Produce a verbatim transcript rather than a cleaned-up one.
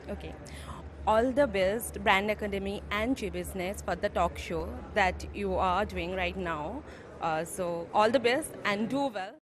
Okay. All the best, Brand Academy and G Business, for the talk show that you are doing right now. Uh, so, all the best and do well.